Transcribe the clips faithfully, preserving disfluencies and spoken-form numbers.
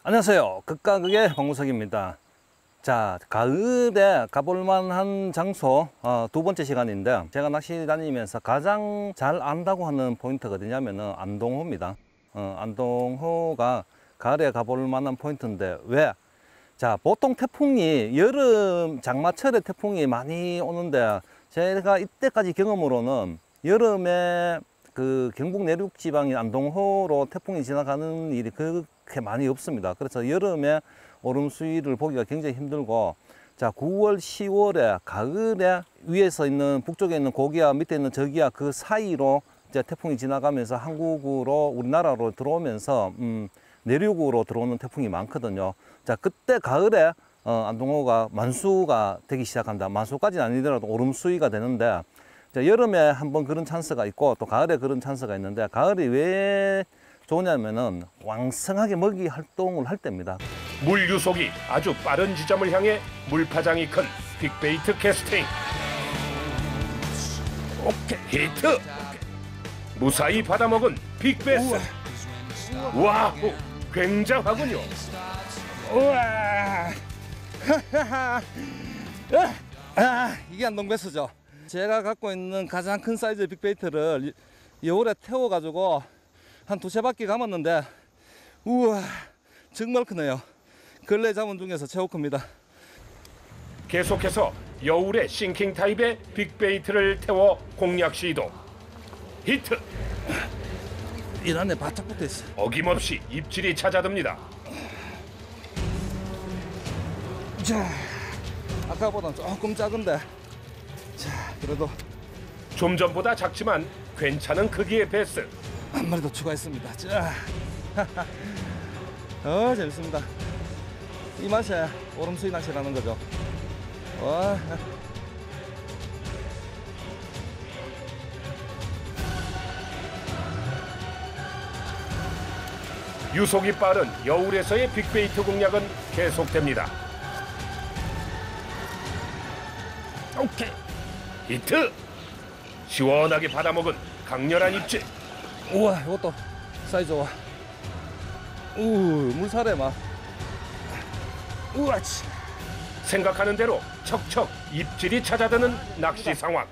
안녕하세요. 극과 극의 황무석입니다. 자, 가을에 가볼 만한 장소 어, 두 번째 시간인데, 제가 낚시 다니면서 가장 잘 안다고 하는 포인트가 어디냐면은 안동호입니다. 어, 안동호가 가을에 가볼 만한 포인트인데, 왜? 자, 보통 태풍이 여름 장마철에 태풍이 많이 오는데, 제가 이때까지 경험으로는 여름에 그 경북 내륙 지방인 안동호로 태풍이 지나가는 일이 그렇게 많이 없습니다. 그래서 여름에 오름 수위를 보기가 굉장히 힘들고, 자, 구월, 시월에 가을에 위에서 있는 북쪽에 있는 고기와 밑에 있는 저기와 그 사이로 이제 태풍이 지나가면서 한국으로 우리나라로 들어오면서 음, 내륙으로 들어오는 태풍이 많거든요. 자, 그때 가을에 어, 안동호가 만수가 되기 시작한다. 만수까지는 아니더라도 오름 수위가 되는데, 자, 여름에 한번 그런 찬스가 있고 또 가을에 그런 찬스가 있는데, 가을이 왜 좋냐면은 왕성하게 먹이 활동을 할 때입니다. 물 유속이 아주 빠른 지점을 향해 물파장이 큰 빅베이트 캐스팅. 오케이, 히트. 무사히 받아먹은 빅베스. 와우, 굉장하군요. 우와. 아, 이게 안동베스죠. 제가 갖고 있는 가장 큰 사이즈의 빅베이트를 여울에 태워가지고 한 두세 바퀴 감았는데, 우와, 정말 크네요. 근래 잡은 중에서 최고 큽니다. 계속해서 여울의 싱킹 타입의 빅베이트를 태워 공략 시도. 히트. 이 안에 바짝 붙어 있어. 어김없이 입질이 찾아듭니다. 자, 아까보다 조금 작은데, 자, 그래도 좀 전보다 작지만 괜찮은 크기의 베스. 한 마리 더 추가했습니다. 자, 어, 재밌습니다. 이 맛에 오름수위 낚시라는 거죠. 와. 유속이 빠른 여울에서의 빅베이트 공략은 계속됩니다. 오케이, 히트. 시원하게 받아먹은 강렬한 입질. 우와, 이것도 사이즈 좋아. 우, 물살에 막. 우와, 치. 생각하는 대로 척척 입질이 찾아드는 낚시 상황.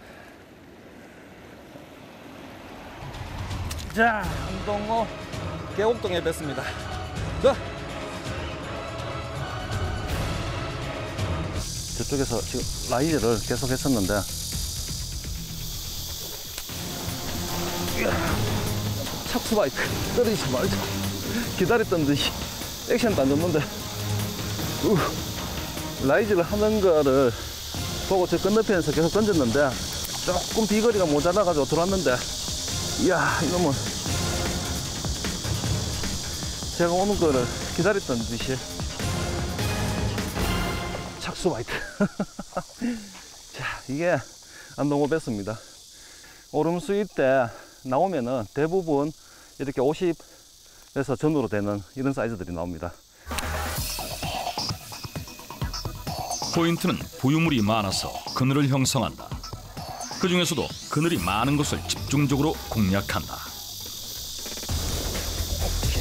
자, 안동호 계곡동에 뵀습니다. 자, 저쪽에서 지금 라이즈를 계속 했었는데, 착수바이트 떨어지지 말자. 기다렸던 듯이 액션도 안 줬는데, 우, 라이즈를 하는 거를 보고 저 건너편에서 계속 던졌는데 조금 비거리가 모자라가지고 들어왔는데, 이야, 이놈은 제가 오는 거를 기다렸던 듯이 착수바이트. 자, 이게 안동호 베스입니다. 오름수위 때 나오면은 대부분 이렇게 오십에서 전후로 되는 이런 사이즈들이 나옵니다. 포인트는 부유물이 많아서 그늘을 형성한다. 그 중에서도 그늘이 많은 곳을 집중적으로 공략한다. 오케이.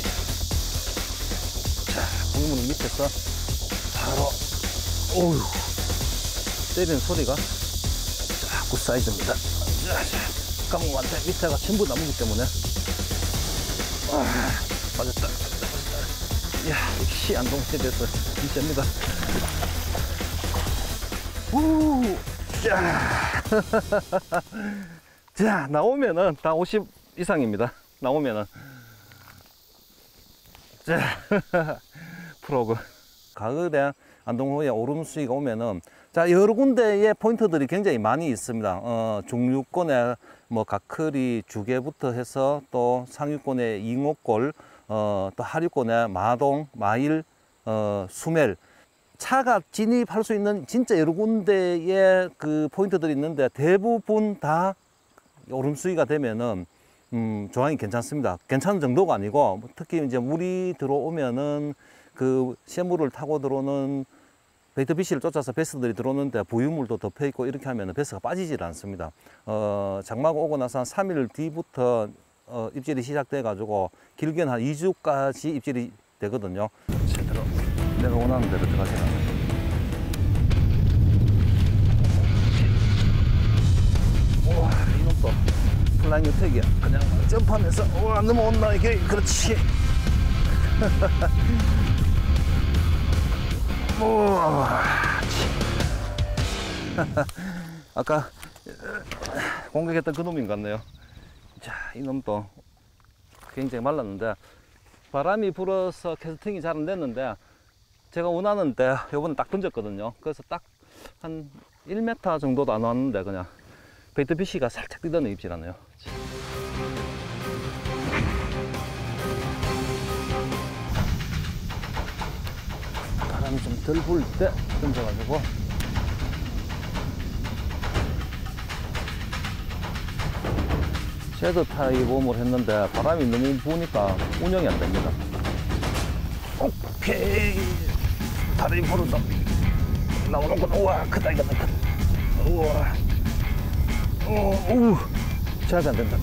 자, 부유물 밑에서 바로, 오우, 때리는 소리가 자, 굿 사이즈입니다. 자, 자. 감옥한테 밑에가 전부 나무기 때문에, 와, 빠졌다, 빠졌다, 빠졌다. 이야, 역시 안동호에 대해서 진짜입니다. 우, 자, 자, 나오면은 다 오십 이상입니다. 나오면은, 자, 프로그. 가을에 안동호에 오름수위가 오면은, 자, 여러 군데의 포인트들이 굉장히 많이 있습니다. 어, 중류권에 뭐 가크리, 주게부터 해서 또 상류권에 잉옥골, 어, 또 하류권에 마동, 마일, 어, 수멜. 차가 진입할 수 있는 진짜 여러 군데의 그 포인트들이 있는데, 대부분 다 오름수위가 되면은 음, 조항이 괜찮습니다. 괜찮은 정도가 아니고, 특히 이제 물이 들어오면은 그 샘물을 타고 들어오는 베이트피쉬를 쫓아서 베스들이 들어오는데 부유물도 덮여 있고 이렇게 하면 베스가 빠지질 않습니다. 어, 장마가 오고 나서 한 삼 일 뒤부터 어, 입질이 시작돼 가지고 길게는 한 이 주까지 입질이 되거든요. 제대로 내가 원하는 대로 들어가지 않아요. 우와, 이놈도 플라잉 유택이야. 그냥 점프하면서 우와 넘어온다. 이게 그렇지. 우와. 아까 공격했던 그 놈인 것 같네요. 자, 이놈도 굉장히 말랐는데 바람이 불어서 캐스팅이 잘 안 됐는데 제가 원하는데 요번에 딱 던졌거든요. 그래서 딱 한 일 미터 정도도 안 왔는데 그냥 베이트 피쉬가 살짝 뛰더는 입질하네요. 바람이 좀 덜 불 때 던져가지고 섀도우 타입홈을 했는데 바람이 너무 부으니까 운영이 안 됩니다. 오케이. 바람이 불었다. 나오는구나. 우와, 크다, 이거 크다. 우와. 어, 우. 잘 안 된다.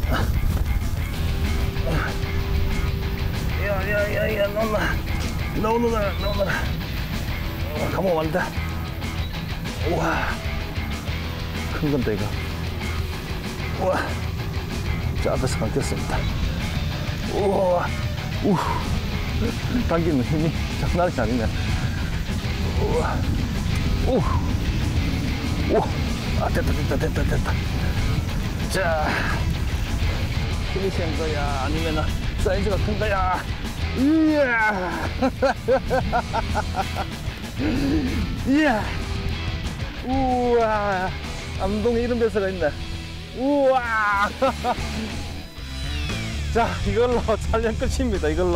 야, 야, 야, 야, 나오나. 나오느라, 나오느라. 어, 가면 완다. 우와. 큰 건데, 이거. 우와. 자, 앞에서 감겼습니다. 우와, 우, 당기는 힘이 장난이 아니네. 우와, 우, 우, 아, 됐다, 됐다, 됐다, 됐다. 자, 힘이 센 거야? 아니면 사이즈가 큰 거야? 이야, 이야, 우와, 암동에 이런 배서가 있네. 우와. 자, 이걸로 촬영 끝입니다. 이걸로.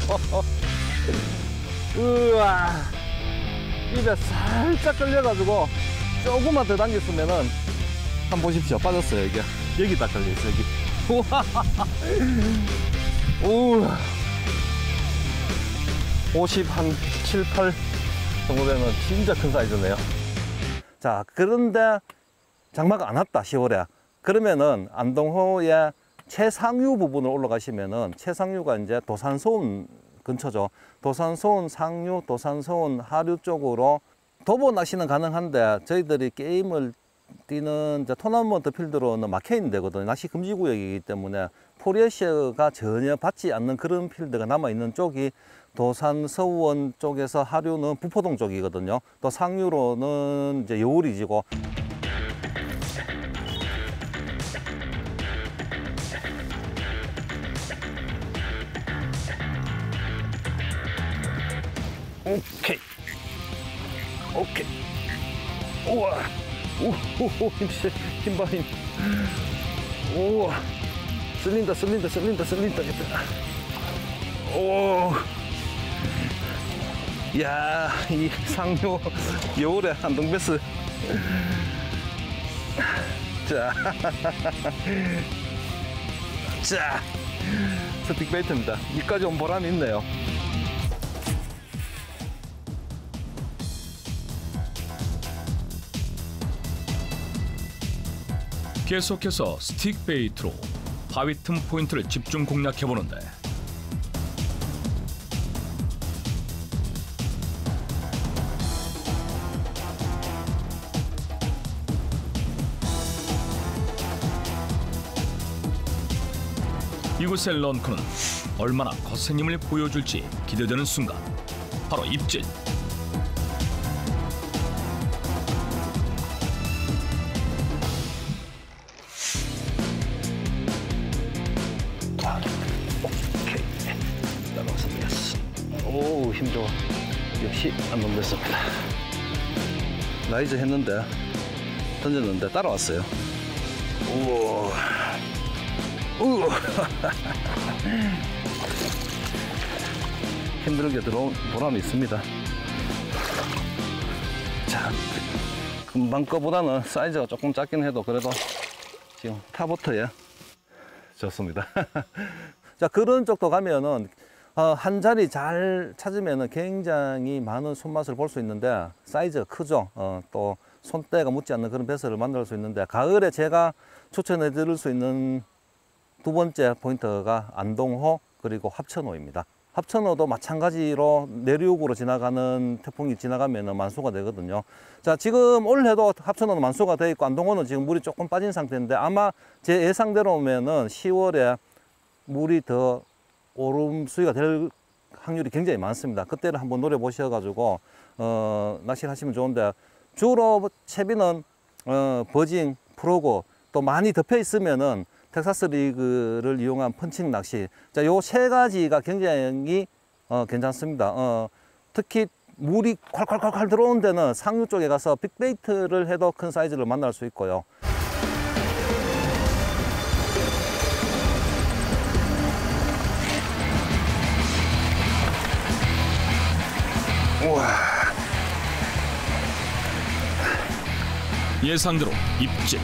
우와. 입에 살짝 걸려가지고 조금만 더 당겼으면은 한번 보십시오. 빠졌어요. 이게 여기 딱 걸려있어. 여기. 우와. 우와. 오십 한 칠, 팔 정도 되면 진짜 큰 사이즈네요. 자, 그런데 장마가 안 왔다. 시월에. 그러면은 안동호의 최상류 부분을 올라가시면은 최상류가 이제 도산소원 근처죠. 도산소원 상류, 도산소원 하류 쪽으로 도보 낚시는 가능한데 저희들이 게임을 뛰는 이제 토너먼트 필드로는 막혀 있는 데거든요. 낚시 금지 구역이기 때문에 포리에시가 전혀 받지 않는 그런 필드가 남아 있는 쪽이 도산서원 쪽에서 하류는 부포동 쪽이거든요. 또 상류로는 이제 여울이지고. 오케이. 오케이. 우와. 우후후. 힘세. 힘봐, 힘. 우와. 쓸린다, 쓸린다, 쓸린다, 쓸린다. 오. 야, 이 상류 여울의 한동베스. 자. 자. 스틱 베이트입니다. 이까지 온 보람이 있네요. 계속해서 스틱 베이트로 바위 틈 포인트를 집중 공략해 보는데 이곳의 런커는 얼마나 거센 힘을 보여줄지 기대되는 순간 바로 입질. 오, 힘 좋아. 역시 안 넘겼습니다. 라이즈 했는데 던졌는데 따라왔어요. 우와. 우와. 힘들게 들어온 보람이 있습니다. 자, 금방 거보다는 사이즈가 조금 작긴 해도 그래도 지금 타버터에 좋습니다. 자, 그런 쪽도 가면은 어, 한 자리 잘 찾으면 굉장히 많은 손맛을 볼 수 있는데 사이즈가 크죠. 어, 또 손때가 묻지 않는 그런 배설을 만들 수 있는데 가을에 제가 추천해 드릴 수 있는 두 번째 포인트가 안동호 그리고 합천호입니다. 합천어도 마찬가지로 내륙으로 지나가는 태풍이 지나가면 만수가 되거든요. 자, 지금 올해도 합천어는 만수가 되어 있고 안동어는 지금 물이 조금 빠진 상태인데 아마 제 예상대로면은 시월에 물이 더 오름 수위가 될 확률이 굉장히 많습니다. 그때를 한번 노려보셔가지고 어, 낚시를 하시면 좋은데 주로 채비는 어, 버징, 프로고 또 많이 덮여 있으면은 텍사스 리그를 이용한 펀칭 낚시. 자, 요 세 가지가 굉장히 어, 괜찮습니다. 어, 특히 물이 콸콸콸콸 들어오는 데는 상류 쪽에 가서 빅베이트를 해도 큰 사이즈를 만날 수 있고요. 우와. 예상대로 입질.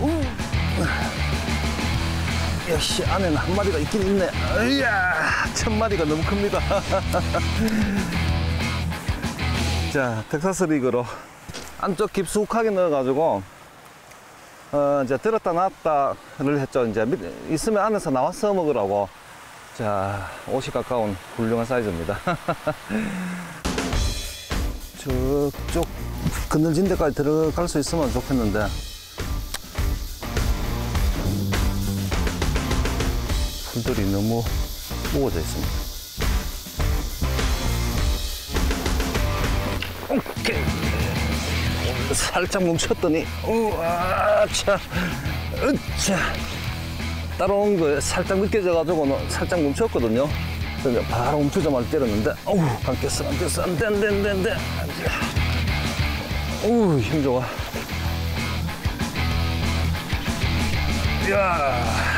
역시 안에는 한 마리가 있긴 있네. 이야, 천 마리가 너무 큽니다. 자, 텍사스 리그로 안쪽 깊숙하게 넣어가지고 어, 이제 들었다 놨다를 했죠. 이제 밑, 있으면 안에서 나와서 먹으라고. 자, 옷이 가까운 훌륭한 사이즈입니다. 저쪽 그늘진 데까지 들어갈 수 있으면 좋겠는데. 풀들이 너무 우거져 있습니다. 오케이. 살짝 멈췄더니, 우와, 차, 으차. 따라온 거 살짝 느껴져가지고 살짝 멈췄거든요. 그래서 바로 멈추자마자 때렸는데, 어우, 안 깼어, 안 깼어, 안 돼, 안 돼, 안 돼, 안 돼. 어우, 힘 좋아. 이야.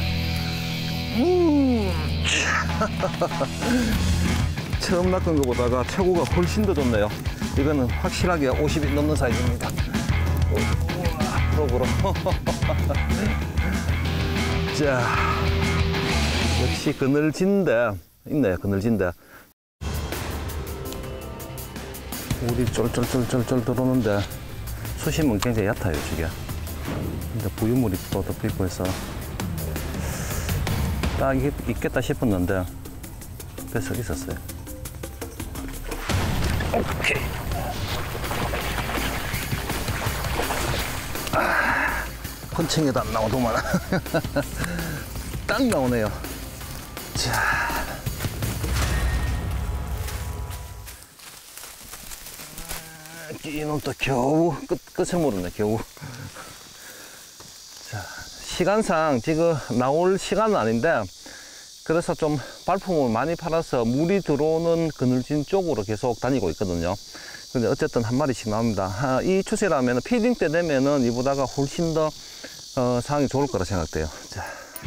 음. 처음 낚은 것보다가 최고가 훨씬 더 좋네요. 이거는 확실하게 오십이 넘는 사이즈입니다. 우와, 프로그로. 자, 역시 그늘진데 있네, 그늘진데. 물이 쫄쫄쫄쫄쫄 들어오는데 수심은 굉장히 얕아요, 저게. 근데 부유물이 또 덮여 있고 해서 딱 있겠다 싶었는데 뱃속 있었어요. 오케이. 아, 펀칭에도 안 나오더만. 딱 나오네요. 자. 이놈 또 겨우 끝, 끝을 모르네, 겨우. 자, 시간상 지금 나올 시간은 아닌데, 그래서 좀 발품을 많이 팔아서 물이 들어오는 그늘진 쪽으로 계속 다니고 있거든요. 근데 어쨌든 한 마리씩 나옵니다. 아, 이 추세라면 피딩 때 되면은 이보다가 훨씬 더 어, 상황이 좋을 거라 생각돼요. 자.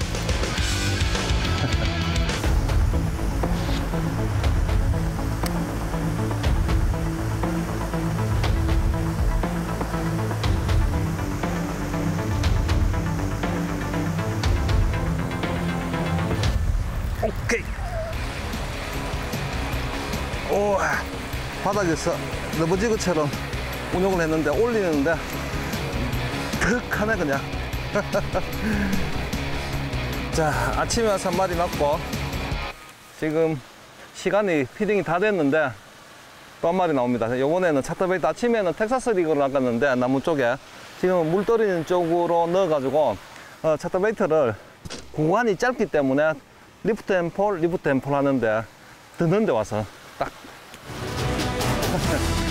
오케이. 오, 바닥에서 너버지그처럼 운용을 했는데 올리는데 득 하네 그냥. 자, 아침에 와서 한 마리 났고 지금 시간이 피딩이 다 됐는데 또 한 마리 나옵니다. 이번에는 차터베이트, 아침에는 텍사스 리그로 나갔는데 나무 쪽에 지금 물 떨어지는 쪽으로 넣어가지고 어, 차터베이트를 구간이 짧기 때문에 리프트 앤 폴, 리프트 앤 폴 하는데 듣는 데 와서 딱